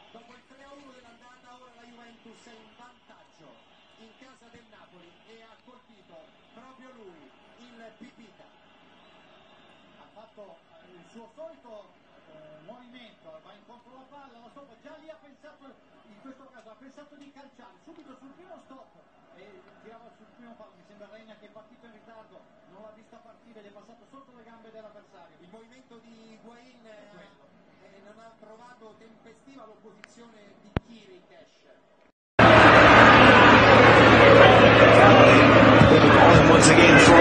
Dopo il 3-1 dell'andata, ora la Juventus è in vantaggio in casa del Napoli e ha colpito proprio lui, il Pipita. Ha fatto il suo solito movimento, va incontro alla palla, la sopra, già lì ha pensato, in questo caso ha pensato di calciare subito sul primo stop e tirava sul primo palo. Mi sembra Reina che è partito in ritardo, non l'ha vista partire ed è passato sotto le gambe dell'avversario. Il movimento di Higuaín non ha trovato tempestiva l'opposizione di Chirichesh. Once again for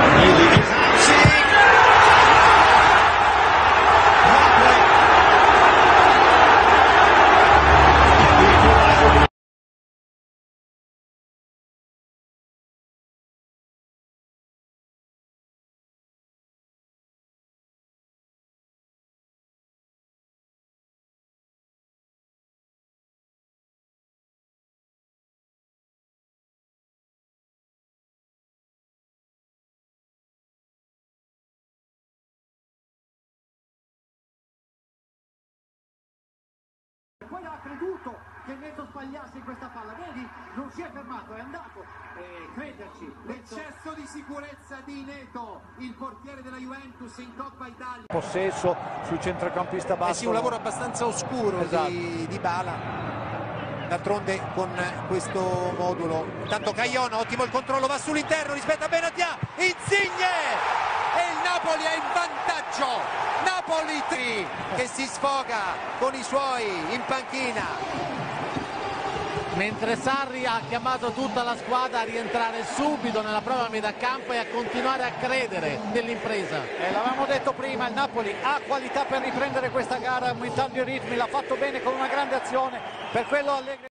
Poi ha creduto che Neto sbagliasse in questa palla, vedi? Non si è fermato, è andato, crederci. L'eccesso di sicurezza di Neto, il portiere della Juventus in Coppa Italia. Possesso sul centrocampista basso. Sì, un lavoro abbastanza oscuro, esatto, di Bala. D'altronde con questo modulo. Intanto Caillon, ottimo il controllo, va sull'interno rispetto a Benatia. Insigne! E il Napoli è in vantaggio. Napoli 3 che si sfoga con i suoi in panchina. Mentre Sarri ha chiamato tutta la squadra a rientrare subito nella propria metà campo e a continuare a credere nell'impresa. L'avevamo detto prima, il Napoli ha qualità per riprendere questa gara aumentando i ritmi, l'ha fatto bene con una grande azione, per quello Allegri